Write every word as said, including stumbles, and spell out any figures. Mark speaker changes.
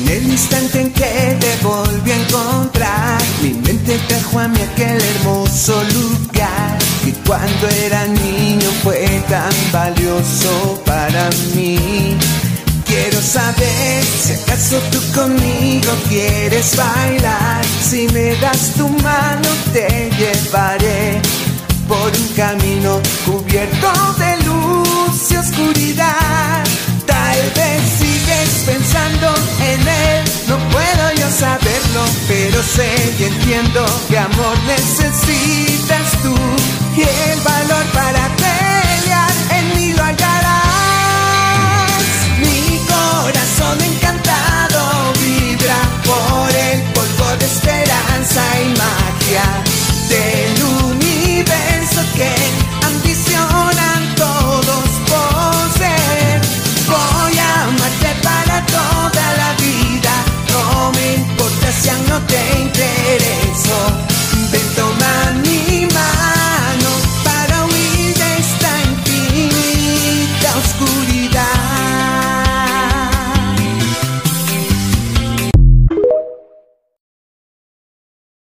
Speaker 1: el instante en que te volví a encontrar, mi mente trajo a mí aquel hermoso lugar que cuando era niño fue tan valioso para mí. Quiero saber si acaso tú conmigo quieres bailar. Si me das tu mano te llevaré por un camino cubierto de luz y oscuridad. Tal vez sigues pensando en él, no puedo yo saberlo, pero sé y entiendo que amor necesitas tú y el valor para